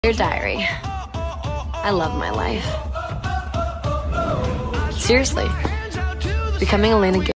Dear diary, I love my life. Seriously, becoming Elena